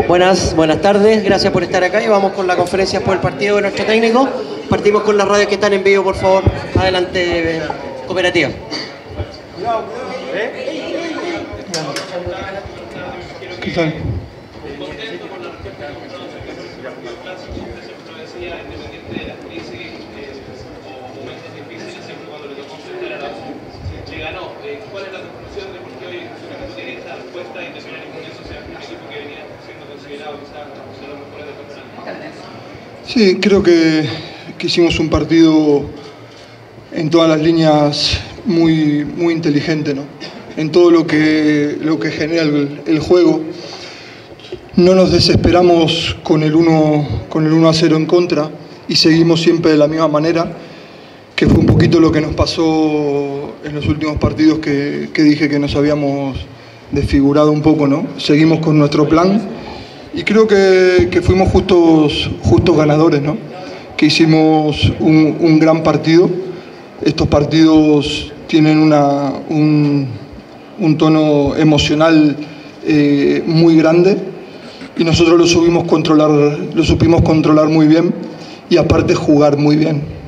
Buenas tardes, gracias por estar acá y vamos con la conferencia después del partido de nuestro técnico. Partimos con las radios que están en vivo, por favor. Adelante, Cooperativa. ¿Qué tal? ¿Cuál es la conclusión de por qué hoy tiene esta respuesta y terminar en comienzo sea un equipo que venía siendo considerado quizás de los mejores del campeonato? Sí, creo que hicimos un partido en todas las líneas muy inteligente, ¿no? En todo lo que genera el juego. No nos desesperamos con el 1-0 en contra y seguimos siempre de la misma manera, que fue un poquito lo que nos pasó en los últimos partidos que dije que nos habíamos desfigurado un poco, ¿no? Seguimos con nuestro plan y creo que fuimos justos ganadores, ¿no? Que hicimos un gran partido. Estos partidos tienen un tono emocional muy grande y nosotros lo supimos controlar muy bien y aparte jugar muy bien.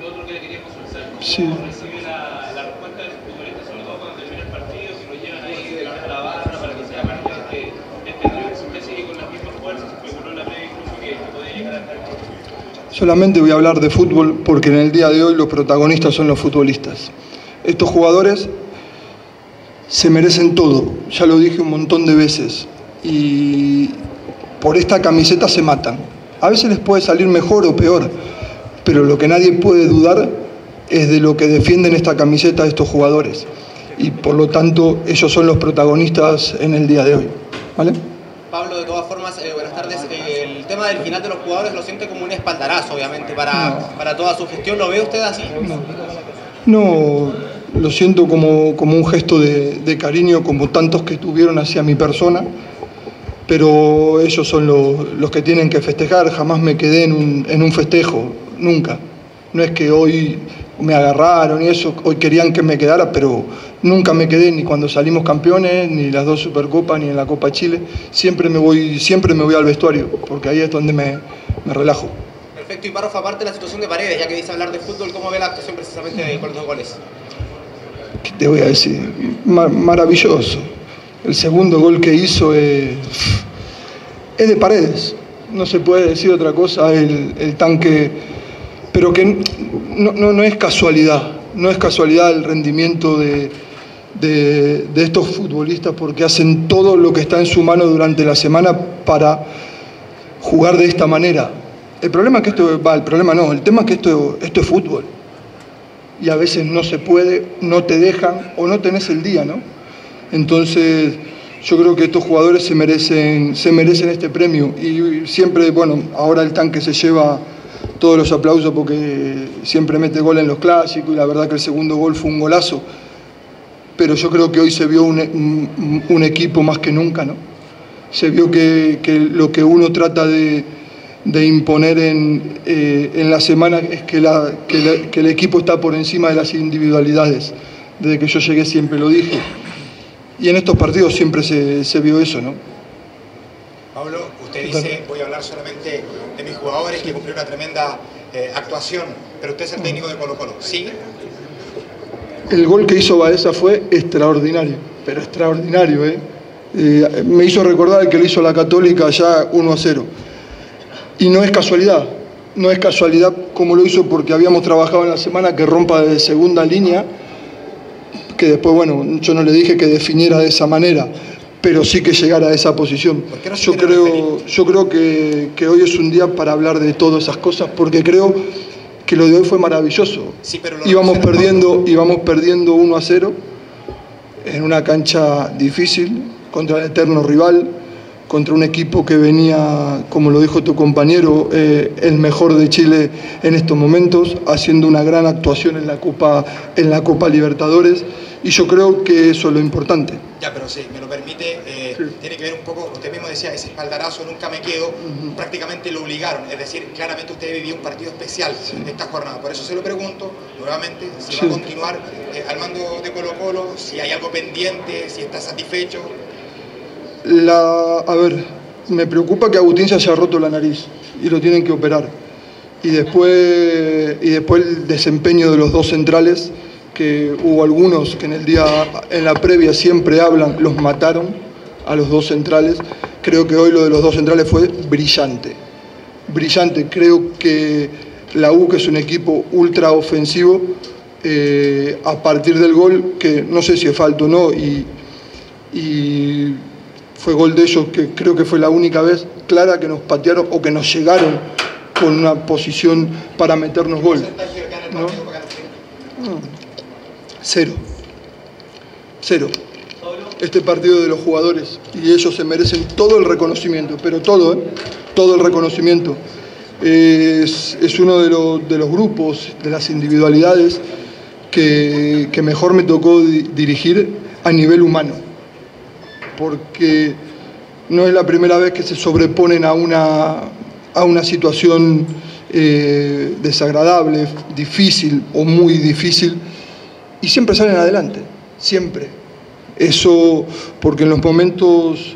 Sí. ¿Cómo recibe la respuesta de los futbolistas, sobre todo cuando termina el partido, si lo llevan ahí de la barra para que sea parte de este triunfo? ¿Usted sigue con las mismas fuerzas? ¿Especuló en la previa incluso que podría llegar a estar aquí? Solamente voy a hablar de fútbol porque en el día de hoy los protagonistas son los futbolistas. Estos jugadores se merecen todo, ya lo dije un montón de veces, y por esta camiseta se matan. A veces les puede salir mejor o peor, pero lo que nadie puede dudar es de lo que defienden esta camiseta de estos jugadores. Y por lo tanto, ellos son los protagonistas en el día de hoy. ¿Vale? Pablo, de todas formas, buenas tardes. El tema del final de los jugadores lo siente como un espaldarazo, obviamente, para toda su gestión. ¿Lo ve usted así? No, lo siento como un gesto de cariño, como tantos que tuvieron hacia mi persona, pero ellos son los que tienen que festejar. Jamás me quedé en un festejo, nunca. No es que hoy me agarraron y eso, hoy querían que me quedara, pero nunca me quedé ni cuando salimos campeones, ni las 2 Supercopas, ni en la Copa Chile. Siempre me voy al vestuario, porque ahí es donde me relajo. Perfecto, y Parrof, aparte de la situación de Paredes, ya que dice hablar de fútbol, ¿cómo ve la actuación precisamente con los 2 goles? ¿Qué te voy a decir? Maravilloso. El segundo gol que hizo es de Paredes. No se puede decir otra cosa, el tanque. Pero que no es casualidad, no es casualidad el rendimiento de estos futbolistas, porque hacen todo lo que está en su mano durante la semana para jugar de esta manera. El tema es que esto es fútbol. Y a veces no se puede, no te dejan o no tenés el día, ¿no? Entonces yo creo que estos jugadores se merecen este premio. Y siempre, bueno, ahora el tanque se lleva todos los aplausos porque siempre mete gol en los clásicos y la verdad que el segundo gol fue un golazo, pero yo creo que hoy se vio un equipo más que nunca, ¿no? Se vio que lo que uno trata de imponer en la semana es que el equipo está por encima de las individualidades. Desde que yo llegué siempre lo dije y en estos partidos siempre se vio eso, ¿no? Pablo, usted dice, voy a hablar solamente de mis jugadores que cumplieron una tremenda actuación, pero usted es el técnico de Colo-Colo, ¿sí? El gol que hizo Baeza fue extraordinario, pero extraordinario, me hizo recordar el que le hizo la Católica ya 1-0. Y no es casualidad como lo hizo, porque habíamos trabajado en la semana que rompa de segunda línea, que después, bueno, yo no le dije que definiera de esa manera, pero sí que llegar a esa posición. Yo creo que hoy es un día para hablar de todas esas cosas, porque creo que lo de hoy fue maravilloso. Sí, pero íbamos perdiendo 1-0 en una cancha difícil, contra el eterno rival, contra un equipo que venía, como lo dijo tu compañero, el mejor de Chile en estos momentos, haciendo una gran actuación en la Copa Libertadores, y yo creo que eso es lo importante. Ya, pero si me lo permite, sí. Tiene que ver un poco, usted mismo decía, ese espaldarazo, nunca me quedo, prácticamente lo obligaron, es decir, claramente usted vivía un partido especial esta jornada, por eso se lo pregunto nuevamente, si va a continuar al mando de Colo-Colo, si hay algo pendiente, si está satisfecho. A ver, Me preocupa que Agustín se haya roto la nariz y lo tienen que operar. Y después el desempeño de los dos centrales, que hubo algunos que en la previa siempre hablan, los mataron a los dos centrales. Creo que hoy lo de los dos centrales fue brillante. Brillante. Creo que la U, que es un equipo ultra ofensivo, a partir del gol, que no sé si es falta o no, y fue gol de ellos, que creo que fue la única vez clara que nos patearon o que nos llegaron con una posición para meternos gol, ¿no? No. Cero. Este partido de los jugadores, y ellos se merecen todo el reconocimiento, pero todo el reconocimiento. Es uno de los grupos, de las individualidades que mejor me tocó dirigir a nivel humano, porque no es la primera vez que se sobreponen a una situación desagradable, difícil o muy difícil, y siempre salen adelante, siempre. Eso, porque en los momentos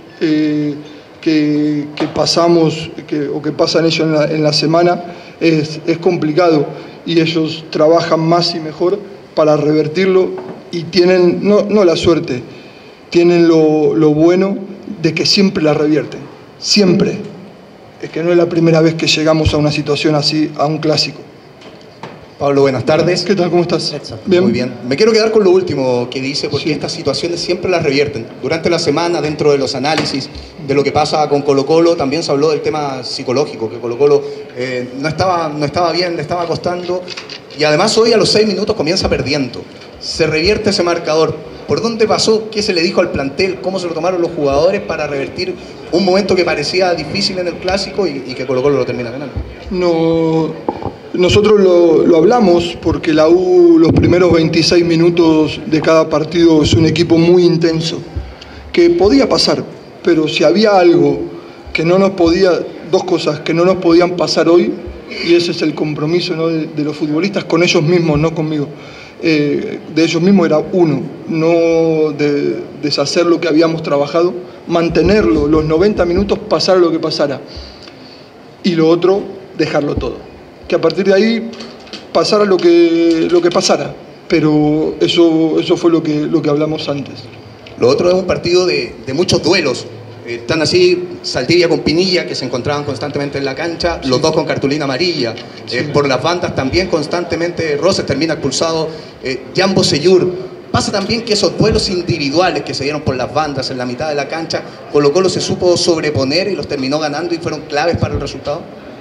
que pasamos o que pasan ellos en la semana es complicado, y ellos trabajan más y mejor para revertirlo, y tienen, no la suerte, tienen lo bueno de que siempre la revierten, siempre. Es que no es la primera vez que llegamos a una situación así, a un clásico. Pablo, buenas tardes. ¿Qué tal? ¿Cómo estás? ¿Bien? Muy bien. Me quiero quedar con lo último que dice, porque estas situaciones siempre las revierten. Durante la semana, dentro de los análisis de lo que pasa con Colo-Colo, también se habló del tema psicológico, que Colo-Colo no estaba bien, le estaba costando, y además hoy a los 6 minutos comienza perdiendo. Se revierte ese marcador. ¿Por dónde pasó? ¿Qué se le dijo al plantel? ¿Cómo se lo tomaron los jugadores para revertir un momento que parecía difícil en el clásico y que Colo-Colo lo termina ganando? No, nosotros lo hablamos, porque la U, los primeros 26 minutos de cada partido, es un equipo muy intenso, que podía pasar, pero si había algo que no nos podía, dos cosas que no nos podían pasar hoy, y ese es el compromiso, ¿no?, de los futbolistas con ellos mismos, no conmigo. De ellos mismos era uno, no de deshacer lo que habíamos trabajado, mantenerlo, los 90 minutos, pasara lo que pasara, y lo otro, dejarlo todo, que a partir de ahí pasara lo que pasara, pero eso fue lo que hablamos antes. Lo otro es un partido de muchos duelos. Están así Saldivia con Pinilla, que se encontraban constantemente en la cancha, los dos con cartulina amarilla. Por las bandas también constantemente Roses termina expulsado, Jan Bosellur. Pasa también que esos duelos individuales que se dieron por las bandas en la mitad de la cancha, Colo-Colo se supo sobreponer y los terminó ganando y fueron claves para el resultado.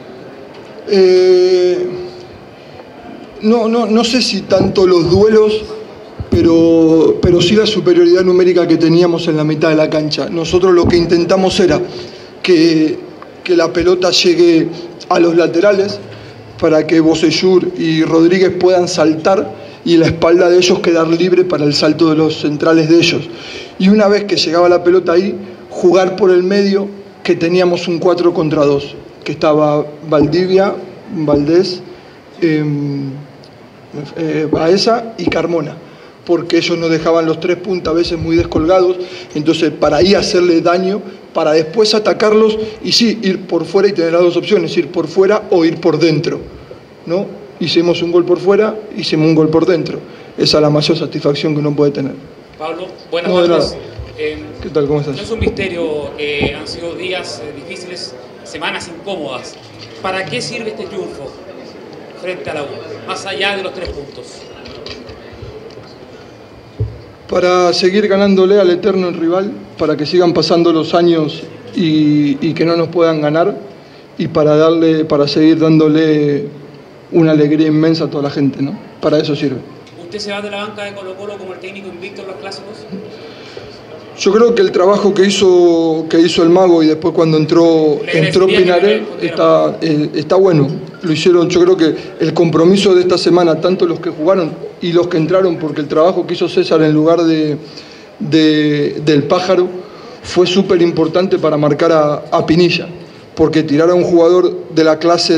No sé si tanto los duelos, pero sí la superioridad numérica que teníamos en la mitad de la cancha. Nosotros lo que intentamos era que la pelota llegue a los laterales para que Bosellur y Rodríguez puedan saltar y la espalda de ellos quedar libre para el salto de los centrales de ellos. Y una vez que llegaba la pelota ahí, jugar por el medio, que teníamos un 4 contra 2, que estaba Valdivia, Valdés, Baeza y Carmona, porque ellos nos dejaban los 3 puntas a veces muy descolgados, entonces para ahí hacerle daño, para después atacarlos y sí, ir por fuera y tener las dos opciones, ir por fuera o ir por dentro, ¿no? Hicimos un gol por fuera, hicimos un gol por dentro. Esa es la mayor satisfacción que uno puede tener. Pablo, buenas tardes. ¿Qué tal? ¿Cómo estás? No es un misterio que han sido días difíciles, semanas incómodas. ¿Para qué sirve este triunfo frente a la U, más allá de los 3 puntos? Para seguir ganándole al eterno rival, para que sigan pasando los años y que no nos puedan ganar, y para seguir dándole una alegría inmensa a toda la gente, ¿no? Para eso sirve. ¿Usted se va de la banca de Colo-Colo como el técnico invicto en los clásicos? Yo creo que el trabajo que hizo el Mago y después cuando entró Pinares está bueno. Lo hicieron, yo creo que el compromiso de esta semana, tanto los que jugaron y los que entraron, porque el trabajo que hizo César en lugar del Pájaro fue súper importante para marcar a Pinilla, porque tirar a un jugador de la clase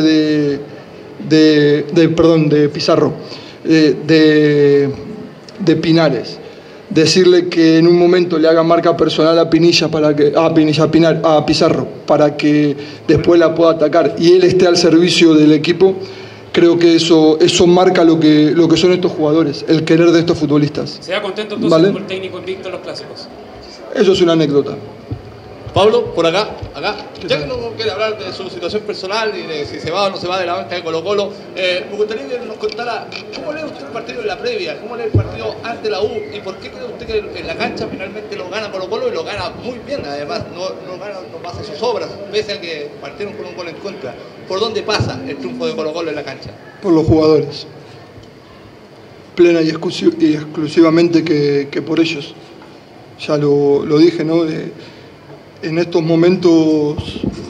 de Pizarro, de Pinares, decirle que en un momento le haga marca personal a Pinilla a Pizarro para que después la pueda atacar y él esté al servicio del equipo, creo que eso marca lo que son estos jugadores, el querer de estos futbolistas. ¿Se da contento entonces ¿Vale? con el técnico invicto en los clásicos? Eso es una anécdota. Pablo, por acá. Ya que no quiere hablar de su situación personal y de si se va o no se va de la banca de Colo-Colo, me gustaría que nos contara cómo lee usted el partido en la previa, cómo lee el partido ante la U y por qué cree usted que en la cancha finalmente lo gana Colo-Colo y lo gana muy bien, además, no pasa sus obras, pese a que partieron con un gol en contra. ¿Por dónde pasa el triunfo de Colo-Colo en la cancha? Por los jugadores. Plena y exclusivamente que por ellos. Ya lo dije, ¿no? En estos momentos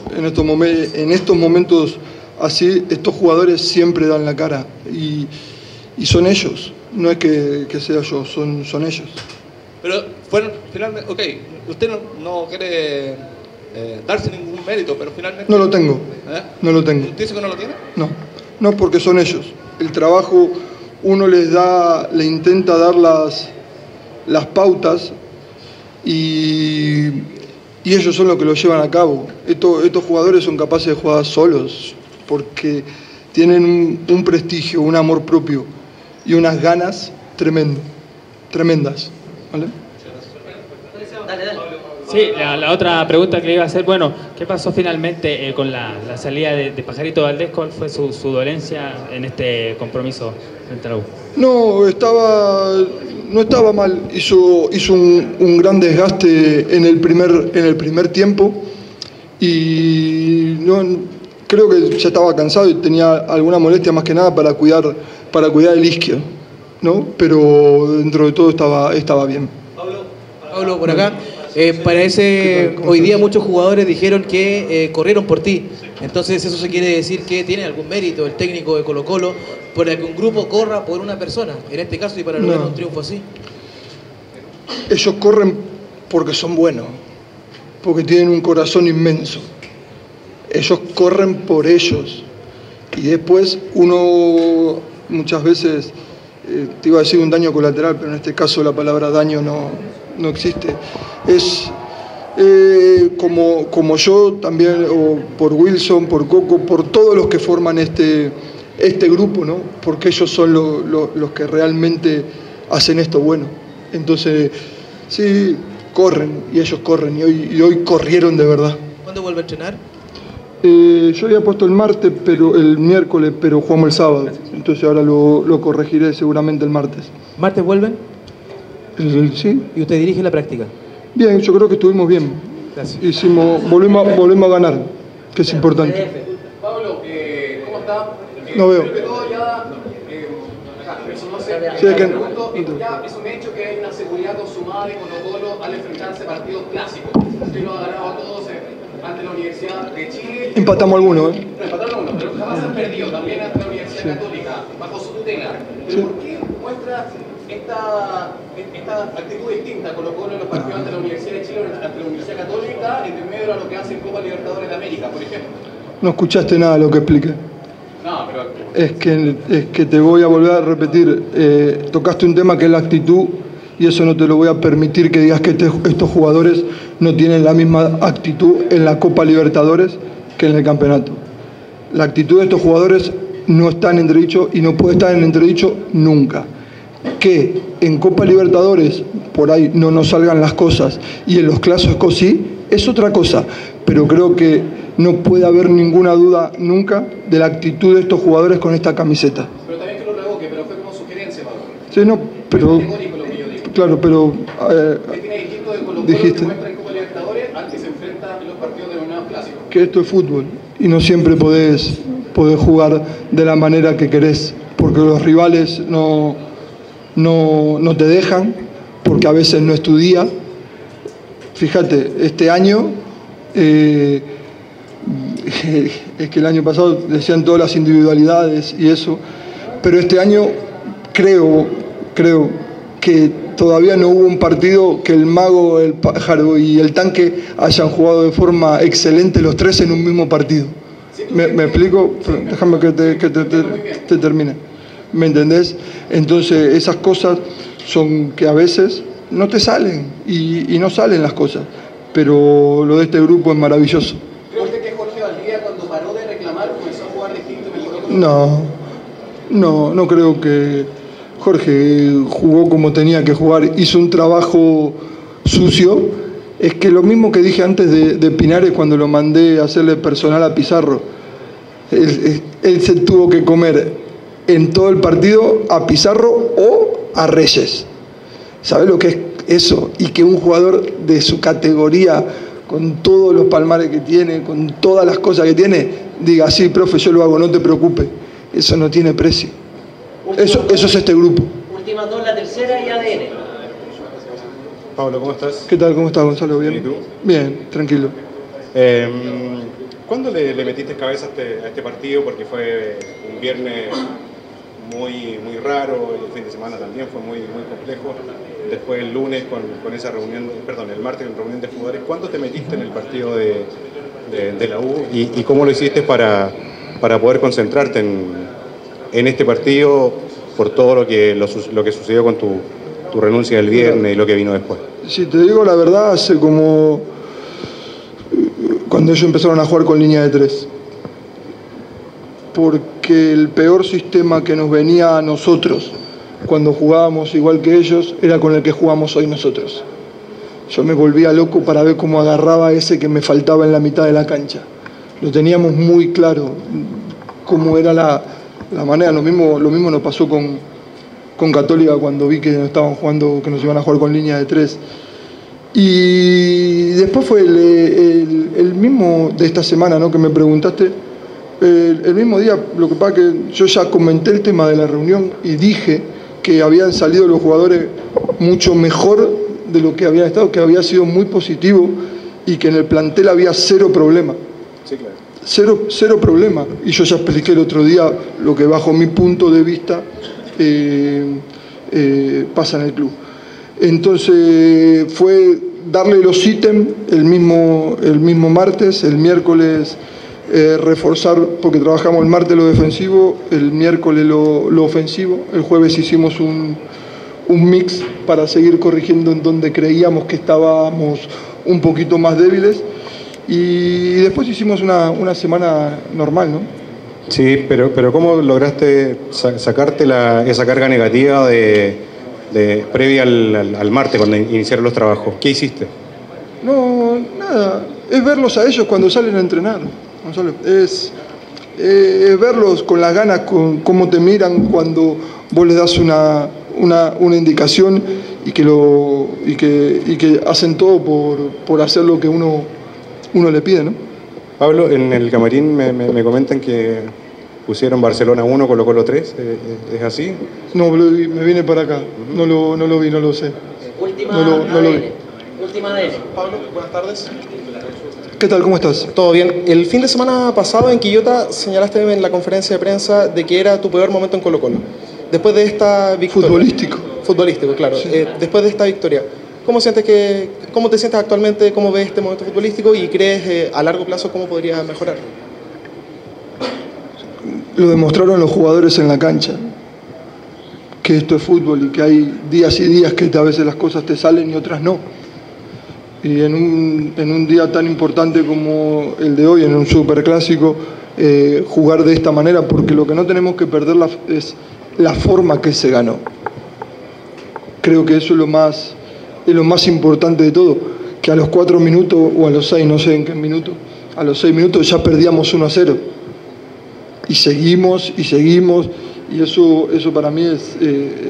así, estos jugadores siempre dan la cara y son ellos, no es que sea yo, son ellos. Pero fueron finalmente, ok, usted no quiere darse ningún mérito, pero finalmente... No lo tengo, no lo tengo. ¿Usted dice que no lo tiene? No, porque son ellos. El trabajo uno le intenta dar las pautas y ellos son los que lo llevan a cabo. Estos jugadores son capaces de jugar solos porque tienen un prestigio, un amor propio y unas ganas tremendas. ¿Vale? Sí, la otra pregunta que le iba a hacer, bueno, ¿qué pasó finalmente con la salida de Pajarito Valdés? ¿Cuál fue su dolencia en este compromiso frente a la U? No estaba mal, hizo un gran desgaste en el primer tiempo y creo que ya estaba cansado y tenía alguna molestia más que nada para cuidar el isquio, ¿no? Pero dentro de todo estaba bien. Pablo, por acá. Hoy día muchos jugadores dijeron que corrieron por ti. Entonces eso se quiere decir que tiene algún mérito el técnico de Colo-Colo para que un grupo corra por una persona, en este caso, y para lograr un triunfo así. Ellos corren porque son buenos, porque tienen un corazón inmenso. Ellos corren por ellos. Y después uno muchas veces, te iba a decir un daño colateral, pero en este caso la palabra daño no existe. Es como yo también, o por Wilson, por Coco, por todos los que forman este grupo, ¿no? Porque ellos son los que realmente hacen esto bueno. Entonces, sí, corren, y ellos corren, y hoy corrieron de verdad. ¿Cuándo vuelve a entrenar? Yo había puesto el miércoles, pero jugamos el sábado. Entonces ahora lo corregiré seguramente el martes. ¿Martes vuelven? Sí. ¿Y usted dirige la práctica? Bien, yo creo que estuvimos bien. Gracias. Volvemos a ganar, que es importante. Pablo, ¿cómo está? No veo. Primero que todo, ya es un hecho que hay una seguridad consumada de Colo-Colo al enfrentarse a partidos clásicos. Usted lo ha ganado a todos ante la Universidad de Chile. Empatamos algunos, No, empataron algunos, pero jamás han perdido, también ante la Universidad Católica, bajo su tutela. Pero ¿por qué muestra esta actitud distinta Colo-Colo en los partidos ante la Universidad de Chile, ante la Universidad Católica, en medio de lo que hace en Copa Libertadores de América, por ejemplo? No escuchaste nada de lo que expliqué. No, pero... Es que te voy a volver a repetir. Tocaste un tema que es la actitud, y eso no te lo voy a permitir que digas que estos jugadores no tienen la misma actitud en la Copa Libertadores que en el campeonato. La actitud de estos jugadores no está en entredicho y no puede estar en entredicho nunca. Que en Copa Libertadores por ahí no nos salgan las cosas y en los clásicos sí, es otra cosa, pero creo que no puede haber ninguna duda nunca de la actitud de estos jugadores con esta camiseta. Pero también que lo revoque, pero fue como sugerencia, Pablo. Sí, no, pero... Claro, pero... ¿Qué tiene distinto de Colo-Colo dijiste, que muestra en Copa Libertadores al que se enfrenta en los partidos denominados clásicos? Que esto es fútbol y no siempre podés jugar de la manera que querés, porque los rivales no te dejan, porque a veces no es tu día. Fíjate, este año, es que el año pasado decían todas las individualidades y eso, pero este año creo que todavía no hubo un partido que el Mago, el Pájaro y el Tanque hayan jugado de forma excelente los tres en un mismo partido. ¿Me explico? Déjame que te termine. ¿Me entendés? Entonces esas cosas son que a veces no te salen y no salen las cosas. Pero lo de este grupo es maravilloso. ¿Cree usted que Jorge Valdivia, cuando paró de reclamar, comenzó a jugar distinto? No creo que Jorge jugó como tenía que jugar, hizo un trabajo sucio. Es que lo mismo que dije antes de Pinares cuando lo mandé a hacerle personal a Pizarro, él se tuvo que comer en todo el partido a Pizarro o a Reyes. ¿Sabes lo que es eso? Y que un jugador de su categoría, con todos los palmares que tiene, con todas las cosas que tiene, diga, sí, profe, yo lo hago, no te preocupes. Eso no tiene precio. Eso es este grupo. Últimas dos, la tercera y ADN. Pablo, ¿cómo estás? ¿Qué tal? ¿Cómo estás, Gonzalo? ¿Bien? ¿Y tú? Bien, tranquilo. ¿Cuándo le metiste cabeza a este partido? Porque fue un viernes muy raro, y el fin de semana también fue muy complejo. Después el lunes con esa reunión, el martes con reunión de jugadores. ¿Cuándo te metiste en el partido de la U y cómo lo hiciste para poder concentrarte en este partido por todo lo que sucedió con tu renuncia del viernes y lo que vino después? Si te digo la verdad, hace como cuando ellos empezaron a jugar con línea de 3. Porque el peor sistema que nos venía a nosotros cuando jugábamos igual que ellos era con el que jugamos hoy nosotros. Yo me volvía loco para ver cómo agarraba ese que me faltaba en la mitad de la cancha. Lo teníamos muy claro cómo era la manera. Lo mismo nos pasó con Católica cuando vi que nos estaban jugando, que nos iban a jugar con línea de 3. Y después fue el mismo de esta semana, ¿no?, que me preguntaste. El mismo día, lo que pasa que yo ya comenté el tema de la reunión y dije que habían salido los jugadores mucho mejor de lo que habían estado, que había sido muy positivo y que en el plantel había cero problema. Sí, claro. Cero problema. Y yo ya expliqué el otro día lo que bajo mi punto de vista pasa en el club. Entonces fue darle los ítems el mismo martes, el miércoles reforzar, porque trabajamos el martes lo defensivo, el miércoles lo ofensivo, el jueves hicimos un mix para seguir corrigiendo en donde creíamos que estábamos un poquito más débiles, y después hicimos una semana normal, ¿no? Sí, pero ¿cómo lograste sacarte esa carga negativa previa al martes cuando iniciaron los trabajos? ¿Qué hiciste? No, nada, es verlos a ellos cuando salen a entrenar, Gonzalo. Es verlos con las ganas, con cómo te miran cuando vos les das una indicación y que hacen todo por hacer lo que uno le pide, ¿no? Pablo, en el camarín me comentan que pusieron Barcelona 1, Colo-Colo 3, ¿es así? No, me vine para acá, no lo vi, no lo sé. No lo vi. Última ADN. Pablo, buenas tardes. ¿Qué tal? ¿Cómo estás? Todo bien. El fin de semana pasado en Quillota señalaste en la conferencia de prensa de que era tu peor momento en Colo-Colo. Después de esta victoria... Futbolístico, claro. Sí. Después de esta victoria, ¿cómo te sientes actualmente? ¿Cómo ves este momento futbolístico? ¿Y crees a largo plazo cómo podría mejorar? Lo demostraron los jugadores en la cancha, que esto es fútbol y que hay días y días que a veces las cosas te salen y otras no. Y en un día tan importante como el de hoy, en un superclásico, jugar de esta manera, porque lo que no tenemos que perder es la forma que se ganó. Creo que eso es lo más importante de todo, que a los 4 minutos o a los 6, no sé en qué minuto, a los 6 minutos ya perdíamos 1-0. Y seguimos, y eso para mí es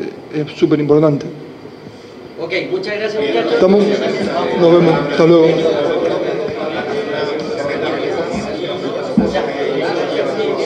súper importante. Ok, muchas gracias, muchachos. Nos vemos, hasta luego.